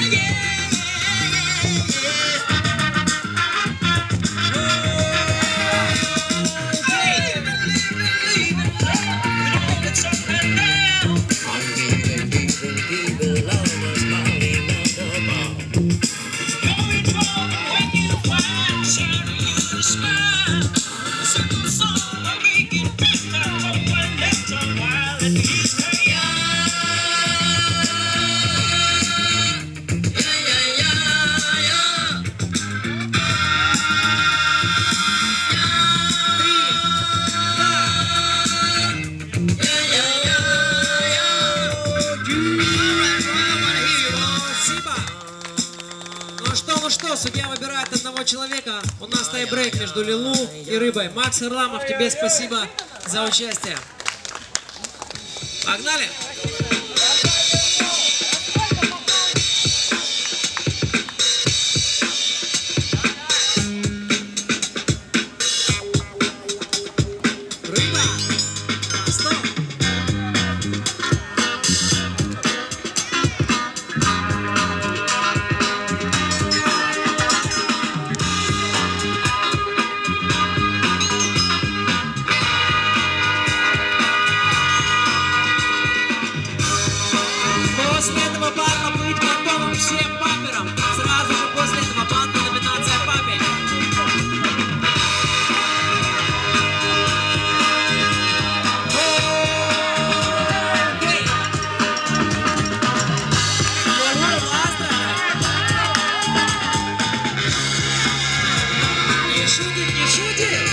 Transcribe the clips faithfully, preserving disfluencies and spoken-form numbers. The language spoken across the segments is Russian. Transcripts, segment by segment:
Ну что, судья выбирает одного человека. У нас тайбрейк между Лилу и Рыбой. Макс Харламов, тебе спасибо за участие. Погнали! После этого батла быть готовым всем паперам. Сразу же после этого батла номинация папе. Окей. Не шутит, не шутит.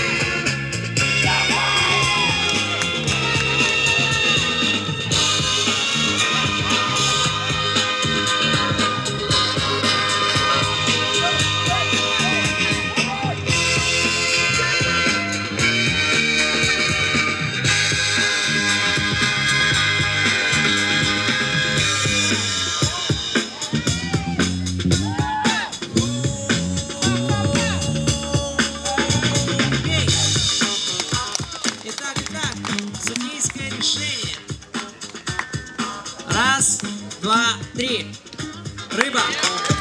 Судейское решение. Раз, два, три. Рыба.